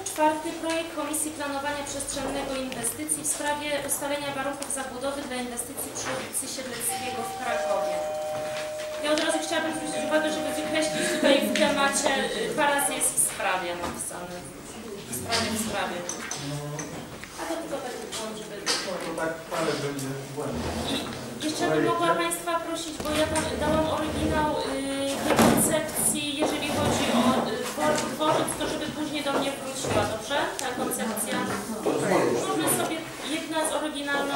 Czwarty projekt Komisji Planowania Przestrzennego i Inwestycji w sprawie ustalenia warunków zabudowy dla inwestycji przy ulicy Siedleckiego w Krakowie. Ja od razu chciałabym zwrócić uwagę, żeby wykreślić tutaj w temacie, dwa razy jest w sprawie napisane. W sprawie. A to tylko tak błąd, żeby... To tak parę będzie błędów. Jeszcze bym mogła Państwa prosić, bo ja tam dałam oryginał tej koncepcji, jeżeli chodzi o dworzec, to żeby później do mnie wróciła, dobrze? Ta koncepcja. Możemy sobie, jedna z oryginalną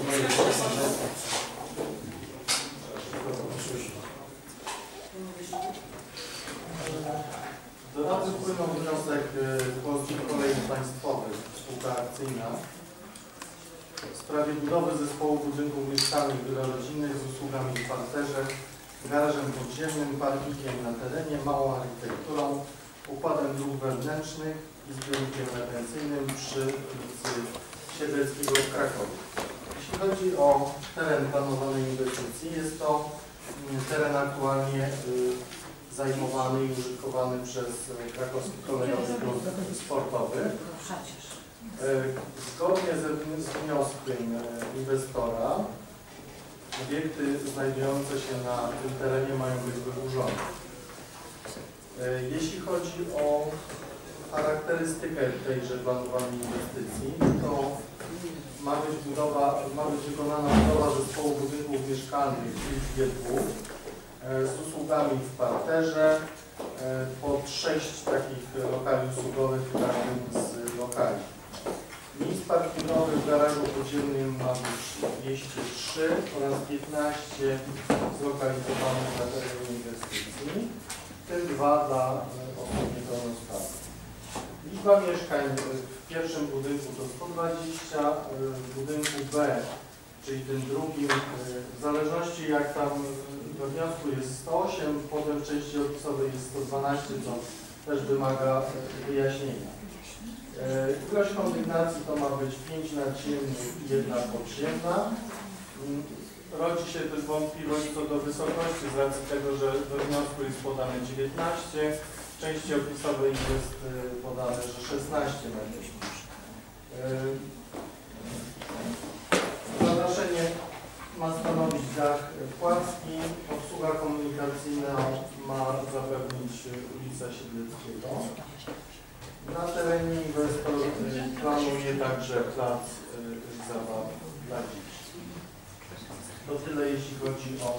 Do rady wpłynął wniosek Polskich Kolei Państwowych, spółka akcyjna, w sprawie budowy zespołu budynków mieszkalnych wielorodzinnych z usługami w parterze, garażem podziemnym, parkingiem na terenie, małą architekturą, układem dróg wewnętrznych i zbiornikiem retencyjnym przy ulicy Siedleckiego w Krakowie. Jeśli chodzi o teren planowanej inwestycji, jest to teren aktualnie zajmowany i użytkowany przez Krakowski Kolejowy Klub Sportowy. Zgodnie z wnioskiem inwestora obiekty znajdujące się na tym terenie mają być wyburzone. Jeśli chodzi o charakterystykę tejże planowanej inwestycji, to ma być wykonana budowa zespołu budynków mieszkalnych w liczbie 2 z usługami w parterze, pod 6 takich lokali usługowych w każdym z lokali. Miejsc parkingowych w garażu podziemnym ma być 203 oraz 15 zlokalizowanych na terenie inwestycji, w tym 2 dla osób niepełnosprawnych. Liczba mieszkań w pierwszym budynku to 120, w budynku B, czyli tym drugim, w zależności jak tam we wniosku jest 108, potem w części opisowej jest 112, co też wymaga wyjaśnienia. Ilość kondygnacji to ma być 5 nadziemnych i 1 podziemna. Rodzi się też wątpliwość co do wysokości z racji tego, że we wniosku jest podane 19, w części opisowej jest podane, że 16 metrów. Zadaszenie ma stanowić dach płaski, obsługa komunikacyjna ma zapewnić ulicę Siedleckiego. Na terenie inwestor planuje także plac zabaw dla dzieci. To tyle jeśli chodzi o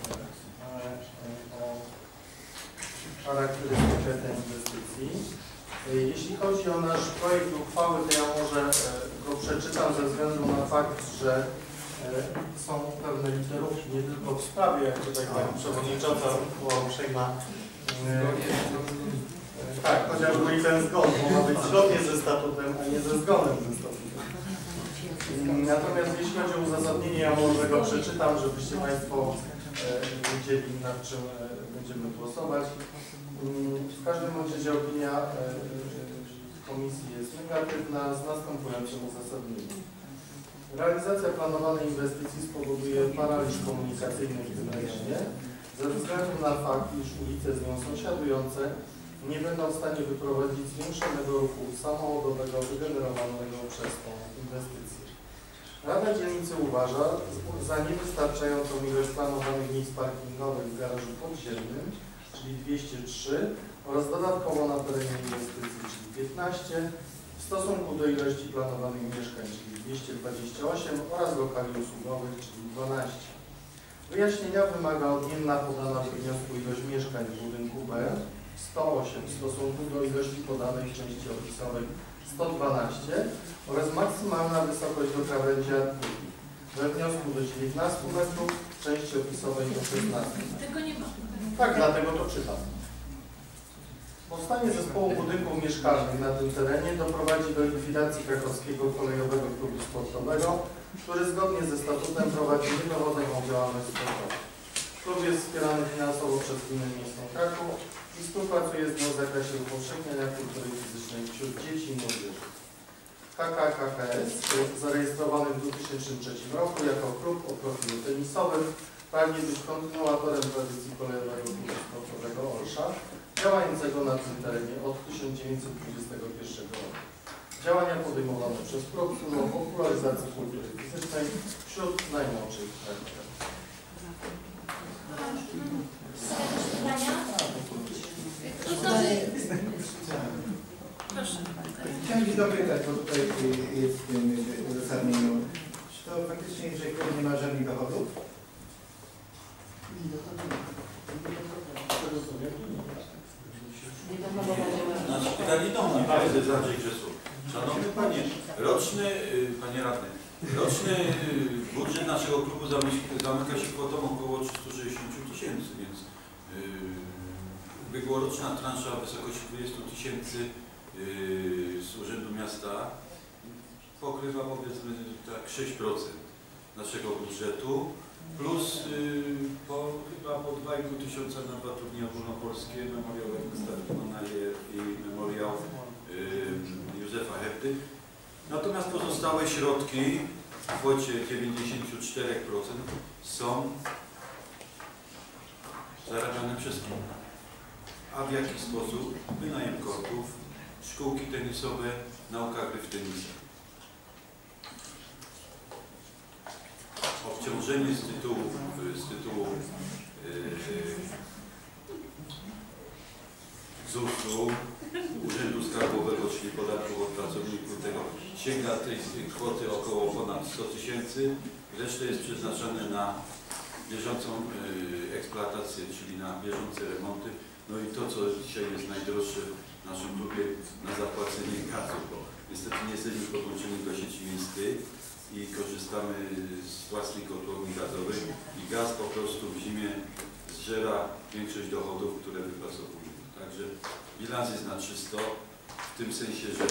charakterystykę tej inwestycji. Jeśli chodzi o nasz projekt uchwały, to ja może go przeczytam ze względu na fakt, że są pewne literówki, nie tylko w sprawie, jak tutaj pani przewodnicząca była uprzejma. Tak, chociażby i ten zgon, bo ma być zgodnie ze statutem, a nie ze zgonem ze statutem. Natomiast jeśli chodzi o uzasadnienie, ja może go przeczytam, żebyście Państwo wiedzieli, nad czym będziemy głosować. W każdym razie opinia komisji jest negatywna z następującym uzasadnieniem. Realizacja planowanej inwestycji spowoduje paraliż komunikacyjny w tym rejonie ze względu na fakt, iż ulice z nią sąsiadujące nie będą w stanie wyprowadzić zwiększonego ruchu samochodowego wygenerowanego przez tą inwestycję. Rada Dzielnicy uważa za niewystarczającą ilość planowanych miejsc parkingowych w garażu podziemnym, czyli 203 oraz dodatkowo na terenie inwestycji, czyli 15, w stosunku do ilości planowanych mieszkań, czyli 228 oraz lokali usługowych, czyli 12. Wyjaśnienia wymaga odmienna podana w wniosku ilość mieszkań w budynku B 108 w stosunku do ilości podanej w części opisowej 112 oraz maksymalna wysokość do krawędzi artykułu. We wniosku do 19 metrów, w części opisowej do 16 metrów. Tego nie ma. Tak, dlatego to czytam. Powstanie zespołu budynków mieszkalnych na tym terenie doprowadzi do likwidacji Krakowskiego Kolejowego Klubu Sportowego, który zgodnie ze statutem prowadzi niedowodzoną działalność sportową. Klub jest wspierany finansowo przez Gminę Miejską Kraków i współpracuje z nią w zakresie upowszechniania kultury fizycznej wśród dzieci i młodzieży. KKKS, zarejestrowany w 2003 roku jako klub o profilu tenisowym, pragnie być kontynuatorem tradycji Kolejowego Klubu Sportowego Olsza, działającego na tym terenie od 1921 roku. Działania podejmowane przez Proxul o popularyzacji kultury fizycznej wśród najmłodszych kraków. Pytania? Proszę. Chciałem się dopytać, bo tutaj jest w tym uzasadnieniu, czy to faktycznie, jeżeli ktoś nie ma żadnych dochodów? Znaczy pytanie do mnie, prezes Andrzej Grzesów. Szanowny Panie, Panie Radny, roczny budżet naszego klubu zamyka się kwotą około 360 000, więc ubiegłoroczna transza w wysokości 20 000 z Urzędu Miasta pokrywa, powiedzmy tak, 6% naszego budżetu, plus chyba po 2,5 tysiąca na 2 turnieje ogólnopolskie, memoriał i memoriał Józefa Hepty. Natomiast pozostałe środki w kwocie 94% są zarabiane przez kim? A w jaki sposób? Wynajem kortów, szkółki tenisowe, nauka gry w tenisa. Obciążenie z tytułu ZUS-u, Urzędu Skarbowego, czyli podatków od pracowników, tego sięga tej kwoty około ponad 100 000. Reszta jest przeznaczane na bieżącą eksploatację, czyli na bieżące remonty. No i to, co dzisiaj jest najdroższe w naszym klubie, na zapłacenie gazu, bo niestety nie jesteśmy podłączeni do sieci miejskiej i korzystamy z własnej kotłowni gazowej i gaz po prostu w zimie zżera większość dochodów, które wypracowujemy. Także bilans jest na 300, w tym sensie, że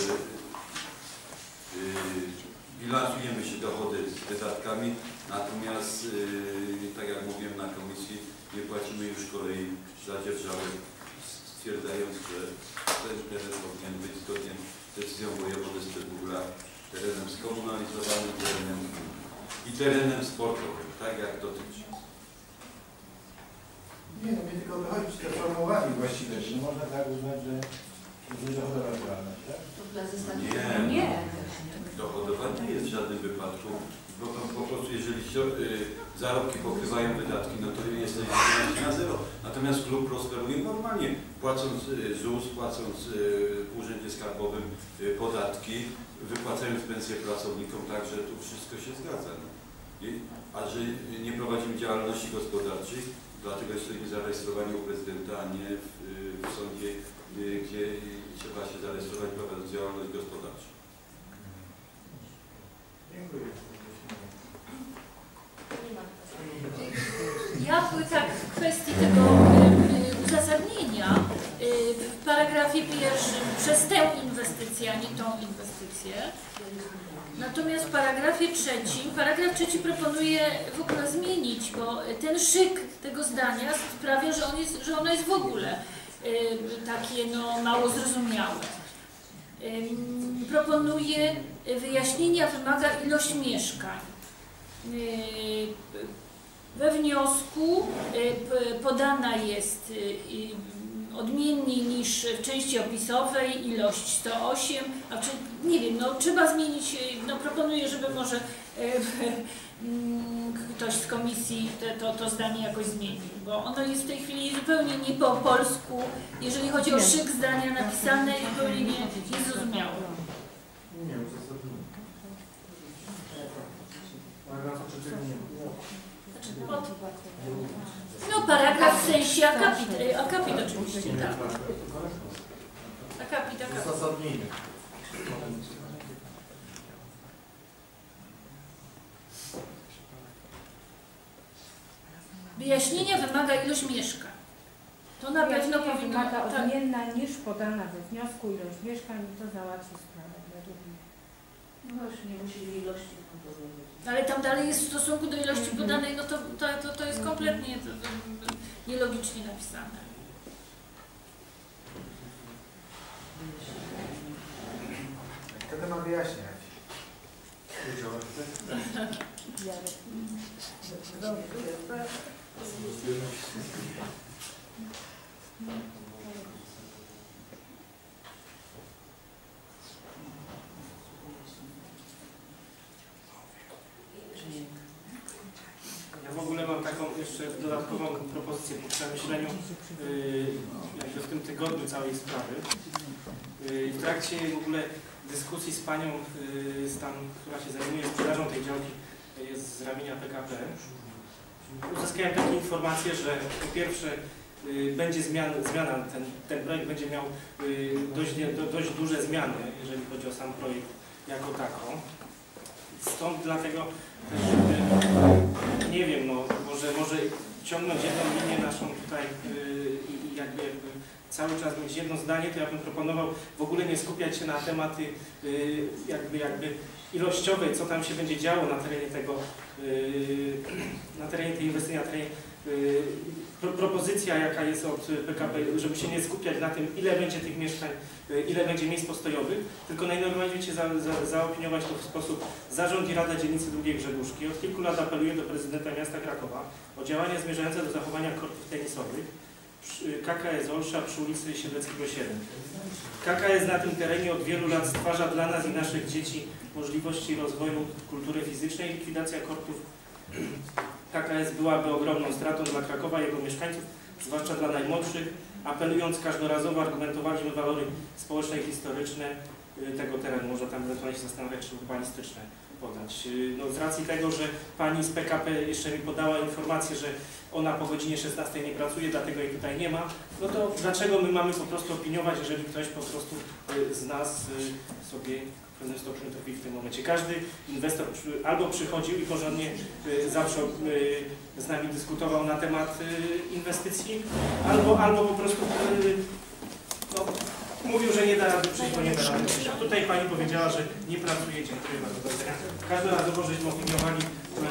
bilansujemy się dochody z wydatkami, natomiast tak jak mówiłem na komisji, nie płacimy już kolei za dzierżawę, stwierdzając, że ten teren powinien być zgodnie z decyzją wojewody z Trbugla terenem skomunalizowanym, i terenem sportowym, tak jak dotyczy. Nie, no mnie tylko chodzi, czy to sformułowanie właściwe, czy można tak uznać, że dochodowa działalność, tak? Nie. Dochodowa nie jest w żadnym wypadku. Po prostu jeżeli zarobki pokrywają wydatki, no to jesteśmy na zero. Natomiast klub prosperuje normalnie, płacąc ZUS, płacąc w Urzędzie Skarbowym podatki, wypłacając pensje pracownikom, także tu wszystko się zgadza. No. A że nie prowadzimy działalności gospodarczej, dlatego jesteśmy zarejestrowani u prezydenta, a nie w sądzie, gdzie trzeba się zarejestrować, prowadząc działalność gospodarczą. Dziękuję. Ja tak w kwestii tego uzasadnienia w paragrafie pierwszym przez tę inwestycję, a nie tą inwestycję. Natomiast w paragrafie trzecim, paragraf trzeci proponuje w ogóle zmienić, bo ten szyk tego zdania sprawia, że ono jest w ogóle takie no, mało zrozumiałe. Proponuje wyjaśnienia, wymaga ilość mieszkań. We wniosku podana jest odmiennie niż w części opisowej ilość 108, a czy nie wiem, no trzeba zmienić, no proponuję, żeby może ktoś z komisji to zdanie jakoś zmienił, bo ono jest w tej chwili zupełnie nie po polsku, jeżeli chodzi o szyk zdania napisane, zupełnie niezrozumiałe. Nie, uzasadnienie. Paragrafu trzeciego nie ma. No paragraf w sensie akapit oczywiście, tak. Akapit. Uzasadnienie. Wyjaśnienia wymaga ilość mieszkań. To na pewno powinno... Wymaga odmienna niż podana we wniosku ilość mieszkań i to załatwi sprawę. No właśnie, nie musieli ilości powiedzieć. Ale tam dalej jest w stosunku do ilości podanej, no to jest kompletnie nielogicznie napisane. Kto to ma wyjaśniać? Ja w ogóle mam taką jeszcze dodatkową propozycję po przemyśleniu jakby w tym tygodniu całej sprawy. W trakcie w ogóle dyskusji z panią, która się zajmuje sprzedażą tej działki, jest z ramienia PKP, uzyskałem takie informacje, że po pierwsze będzie zmiana, ten projekt będzie miał dość duże zmiany, jeżeli chodzi o sam projekt jako taką. Stąd dlatego też, nie wiem, no może ciągnąć jedną linię naszą tutaj i jakby cały czas mieć jedno zdanie, to ja bym proponował w ogóle nie skupiać się na tematy jakby ilościowej, co tam się będzie działo na terenie tego, na terenie tej inwestycji, na terenie propozycja jaka jest od PKP, żeby się nie skupiać na tym, ile będzie tych mieszkań, ile będzie miejsc postojowych, tylko najnormalniej zaopiniować to w sposób Zarząd i Rada Dzielnicy II Grzegórzki. Od kilku lat apeluje do prezydenta miasta Krakowa o działania zmierzające do zachowania kortów tenisowych KKS Olsza przy ulicy Siedleckiego 7. KKS na tym terenie od wielu lat stwarza dla nas i naszych dzieci możliwości rozwoju kultury fizycznej. Likwidacja kortów KKS byłaby ogromną stratą dla Krakowa i jego mieszkańców, zwłaszcza dla najmłodszych. Apelując każdorazowo, argumentowaliśmy walory społeczne i historyczne tego terenu. Można tam ewentualnie się zastanawiać, czy urbanistyczne podać. No, z racji tego, że pani z PKP jeszcze mi podała informację, że ona po godzinie 16 nie pracuje, dlatego jej tutaj nie ma, no to dlaczego my mamy po prostu opiniować, jeżeli ktoś po prostu z nas sobie w pewnym stopniu topi w tym momencie. Każdy inwestor albo przychodził i porządnie zawsze z nami dyskutował na temat inwestycji, albo po prostu no, mówił, że nie da rady przyjść, bo nie da rady przyjść. A tutaj pani powiedziała, że nie pracuje, dziękuję bardzo. Każdorazowo żeśmy opiniowali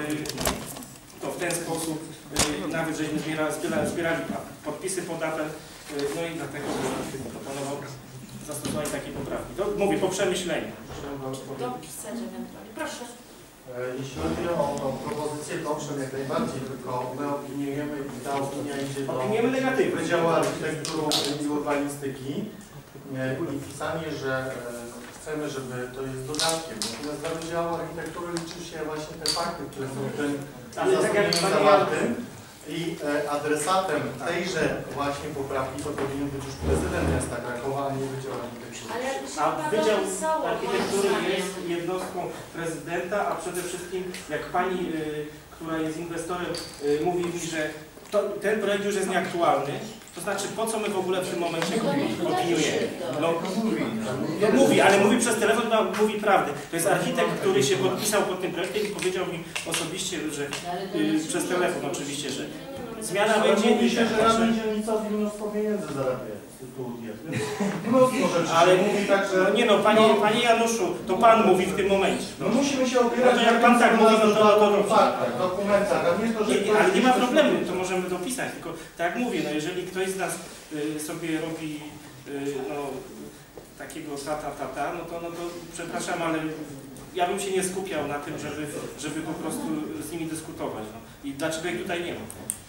to w ten sposób, nawet żeśmy zbierali podpisy pod apel, no i dlatego bym proponował zastosowanie takiej poprawki. To mówię, po przemyśleniu. Dopisać ewentualnie. Proszę. Jeśli chodzi o propozycję, to owszem, jak najbardziej, tylko my opiniujemy i ta opinia idzie do negatywnie. Wydziału Architektury i Urbanistyki i pisanie, że chcemy, żeby to jest dodatkiem. Natomiast dla Wydziału Architektury liczy się właśnie te fakty, które są w tym uzasadnieniu zawartym. I adresatem tejże właśnie poprawki to powinien być już prezydent miasta Krakowa, a nie Wydział Architektury. A Wydział Architektury jest jednostką prezydenta, a przede wszystkim jak pani, która jest inwestorem, mówi mi, że ten projekt już jest nieaktualny, to znaczy po co my w ogóle w tym momencie opiniujemy? No mówi, ale mówi przez telefon, mówi prawdę. To jest architekt, który się podpisał pod tym projektem i powiedział mi osobiście, że przez telefon oczywiście, że zmiana będzie. Mówi się, że radni dzielnicowi mnóstwo pieniędzy zarabiają z tytułu diet. Mnóstwo rzeczy. Ale mówi tak, że... No nie no, panie Januszu, to pan mówi w tym momencie. No musimy się opierać no to jak pan tak mówi, no to faktach, dokumentach, a nie to, że... Ale nie ma problemu, to możemy dopisać, tylko tak jak mówię, no jeżeli ktoś z nas sobie robi no, takiego no to przepraszam, ale ja bym się nie skupiał na tym, żeby po prostu z nimi dyskutować. No. I dlaczego ich tutaj nie ma?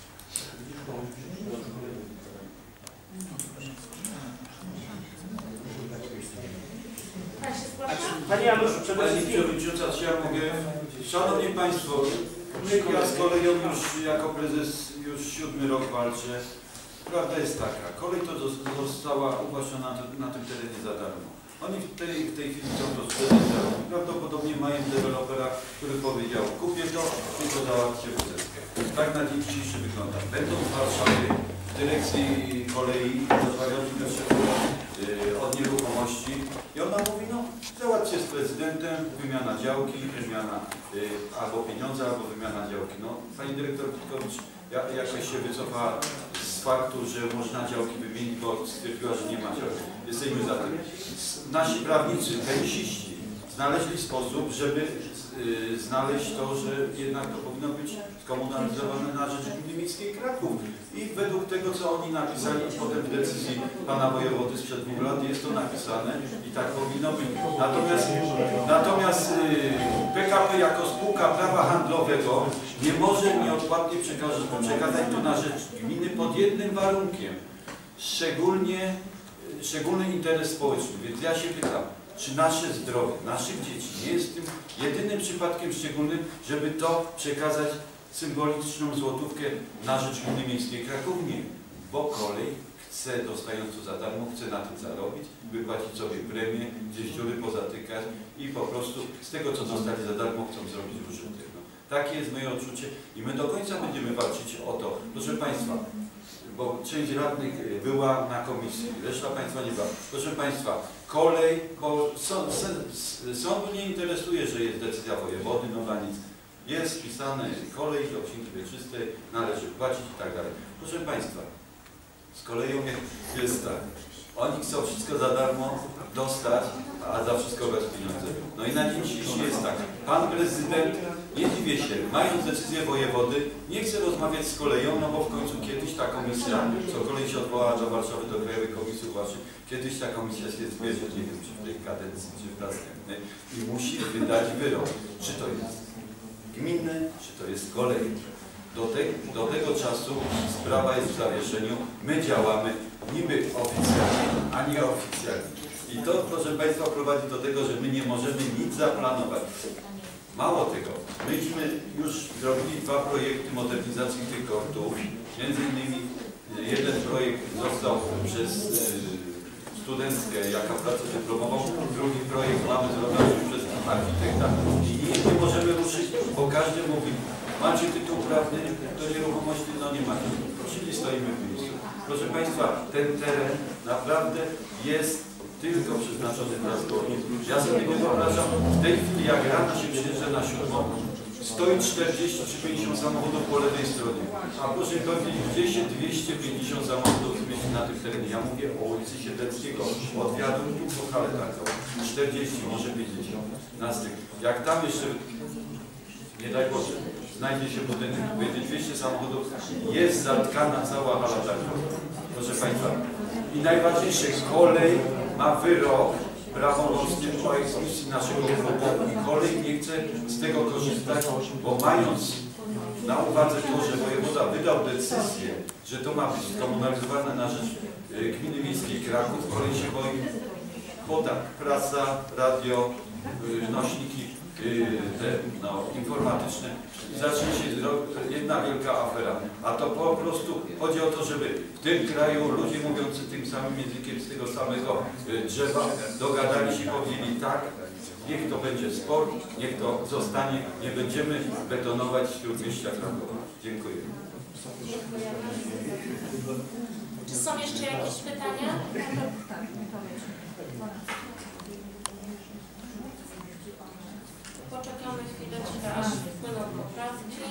Panie Januszu, przede Pani wszystkim... Przewodnicząca, czy ja mogę? Szanowni Państwo, ja z koleją już jako prezes już 7. rok walczę. Prawda jest taka, kolej to została uwłaszczona na tym terenie za darmo. Oni w tej chwili chcą to sprzedać za darmo. Prawdopodobnie mają dewelopera, który powiedział, kupię to, tylko załatwcie wyzyskę. Tak na dzień dzisiejszy wygląda. Będą w Warszawie w dyrekcji kolei rozmawiali też od nieruchomości i ona mówi, no załatwcie z prezydentem, wymiana działki, wymiana albo pieniądze, albo wymiana działki. No, pani dyrektor Witkowicz jakoś się wycofa z faktu, że można działki wymienić, bo stwierdziła, że nie ma działki. Jesteśmy za tym. Nasi prawnicy, tenisiści znaleźli sposób, żeby znaleźć to, że jednak to powinno być skomunalizowane na rzecz Gminy Miejskiej Kraków. I według tego, co oni napisali potem w decyzji pana wojewody sprzed 2 lat, jest to napisane i tak powinno być. Natomiast PKP jako spółka prawa handlowego nie może nieodpłatnie przekazać to na rzecz gminy pod jednym warunkiem. Szczególny interes społeczny. Więc ja się pytam, czy nasze zdrowie, naszych dzieci nie jest tym jedynym przypadkiem szczególnym, żeby to przekazać symboliczną złotówkę na rzecz Gminy Miejskiej Kraków? Nie, bo kolej chce, dostając to za darmo, chce na tym zarobić, wypłacić sobie premię, gdzieś dziury pozatykać i po prostu z tego, co dostali za darmo, chcą zrobić użytek. No, takie jest moje odczucie i my do końca będziemy walczyć o to. Proszę Państwa, bo część radnych była na komisji, reszta Państwa nie była. Proszę Państwa, kolej, bo sądu nie interesuje, że jest decyzja wojewody, no na nic. Jest wpisane kolej do księgi wieczystej, należy płacić i tak dalej. Proszę Państwa, z koleją jest tak. Oni chcą wszystko za darmo dostać, a za wszystko bez pieniędzy. No i na dzień dzisiejszy jest tak. Pan prezydent, nie dziwię się, mając decyzję wojewody, nie chce rozmawiać z koleją, no bo w końcu kiedyś ta komisja, co kolej się odwołała do Warszawy, do Krajowej Komisji Uważnej, kiedyś ta komisja się zbierze, nie wiem, czy w tej kadencji, czy w następnej, i musi wydać wyrok. Czy to jest gminny, czy to jest kolej. Do tego czasu sprawa jest w zawieszeniu. My działamy niby oficjalnie, a nie oficjalnie. I to, proszę Państwa, prowadzi do tego, że my nie możemy nic zaplanować. Mało tego, myśmy już zrobili 2 projekty modernizacji tych kortów. Między innymi jeden projekt został przez studentkę, jaka pracę dyplomową, drugi projekt mamy zrobiony przez architekta. I nie możemy ruszyć, bo każdy mówi, macie tytuł prawny do nieruchomości? No nie macie. Czyli stoimy w miejscu. Proszę Państwa, ten teren naprawdę jest tylko przeznaczony dla zgodów. Ja sobie nie wyobrażam, w tej chwili jak rano się przyjeżdża na 7, stoi 40 czy 50 samochodów po lewej stronie. A proszę mi powiedzieć, gdzie się 250 samochodów zmieści na tym terenie? Ja mówię o ulicy Siedleckiego, od wiaduktu po halę targową. 40, może 50. Następnie. Jak tam jeszcze, nie daj Boże, znajdzie się budynek, będzie 200 samochodów, jest zatkana cała hala targowa. Proszę Państwa. I najważniejsze, kolej ma wyrok prawomocny o eksmisji naszego klubu i kolej nie chce z tego korzystać, bo mając na uwadze to, że wojewoda wydał decyzję, że to ma być skomunalizowane na rzecz Gminy Miejskiej Kraków, kolej się boi, bo tak, prasa, radio, nośniki informatyczne, zacznie się jedna wielka afera. A to po prostu chodzi o to, żeby w tym kraju ludzie mówiący tym samym językiem z tego samego drzewa dogadali się i powiedzieli tak, niech to będzie sport, niech to zostanie, nie będziemy betonować śródmieścia Krakowa. Dziękuję. Czy są jeszcze jakieś pytania? Poczekamy chwileczkę, aż wpłyną poprawki.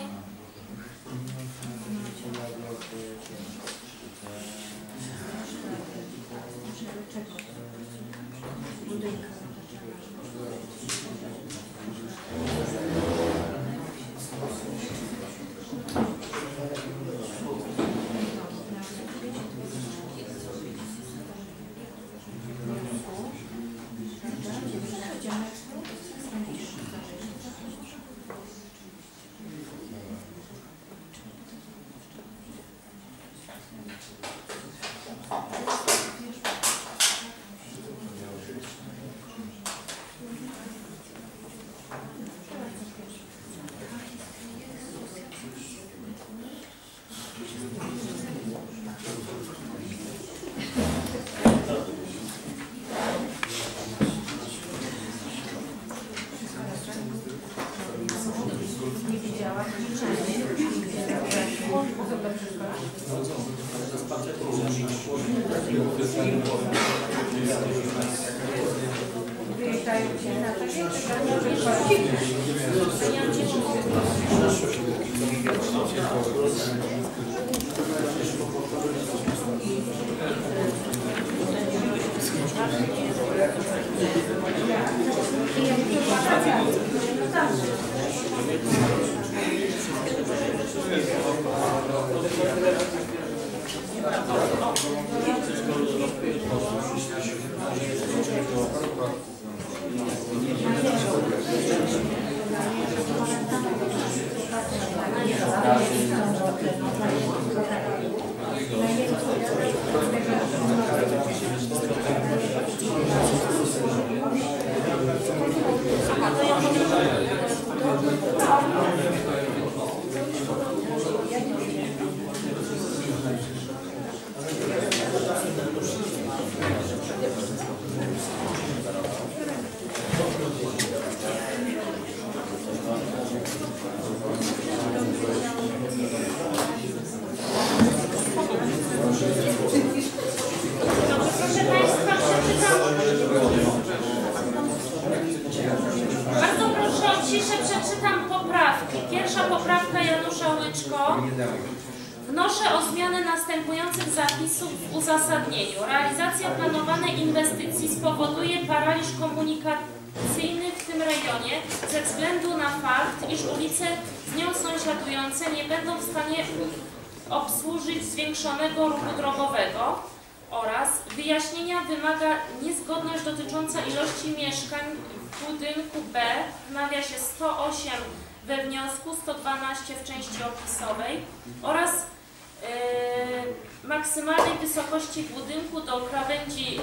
Wnoszę o zmianę następujących zapisów w uzasadnieniu. Realizacja planowanej inwestycji spowoduje paraliż komunikacyjny w tym rejonie ze względu na fakt, iż ulice z nią sąsiadujące nie będą w stanie obsłużyć zwiększonego ruchu drogowego oraz wyjaśnienia wymaga niezgodność dotycząca ilości mieszkań w budynku B w nawiasie 108 we wniosku, 112 w części opisowej oraz maksymalnej wysokości budynku do krawędzi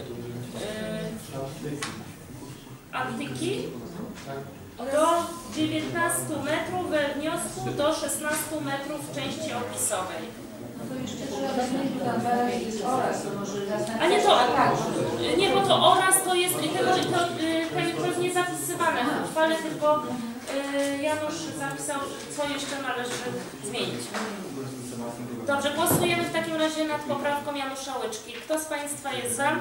antyki do 19 metrów we wniosku, do 16 metrów w części opisowej. No to jeszcze trzeba dodać oraz, to może A nie to, nie, bo to oraz to jest, to jest nie zapisywane w uchwale, tylko Janusz zapisał, co jeszcze należy zmienić. Dobrze, głosujemy w takim razie nad poprawką Janusza Łyczki. Kto z Państwa jest za?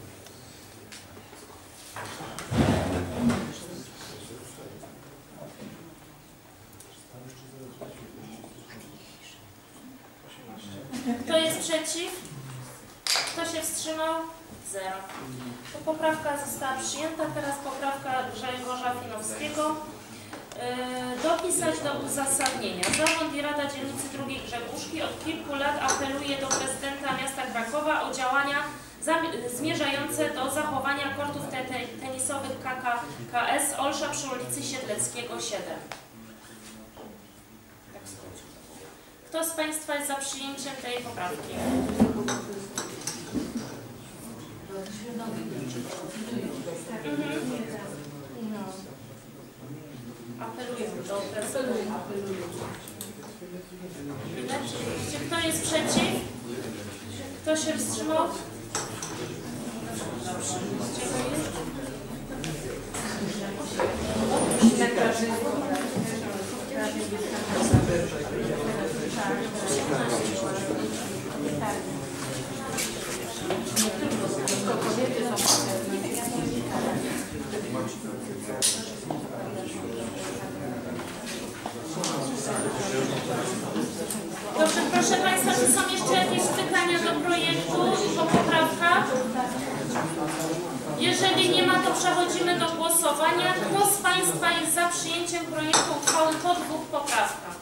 Kto jest przeciw? Kto się wstrzymał? 0. To poprawka została przyjęta. Teraz poprawka Grzegorza Finowskiego. Dopisać do uzasadnienia. Zarząd i Rada Dzielnicy II Grzegórzki od kilku lat apeluje do prezydenta miasta Krakowa o działania zmierzające do zachowania kortów tenisowych KKS Olsza przy ulicy Siedleckiego 7. Kto z Państwa jest za przyjęciem tej poprawki? Apeluję do prezydenta. Kto jest przeciw? Kto się wstrzymał? Dobrze, proszę Państwa, czy są jeszcze jakieś pytania do projektu o poprawkach? Jeżeli nie ma, to przechodzimy do głosowania. Kto z Państwa jest za przyjęciem projektu uchwały po dwóch poprawkach?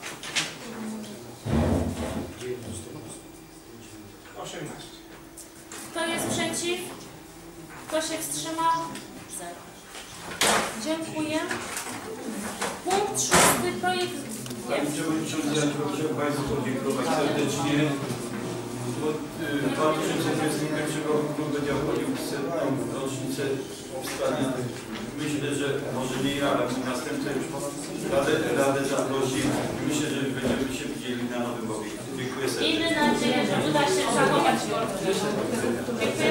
18. Kto jest przeciw? Kto się wstrzymał? 0. Dziękuję. Punkt 6. Projekt. Pani Przewodnicząca, chciałbym Państwu podziękować serdecznie. Od 2021 roku będzie obchodził 100. rocznicę powstania. Myślę, że może nie ja, ale następcę już Radę zaprosi. Myślę, że będziemy się widzieli na nowym obiekcie. Dziękuję serdecznie. Miejmy nadzieję, że uda się zachować go. Dziękuję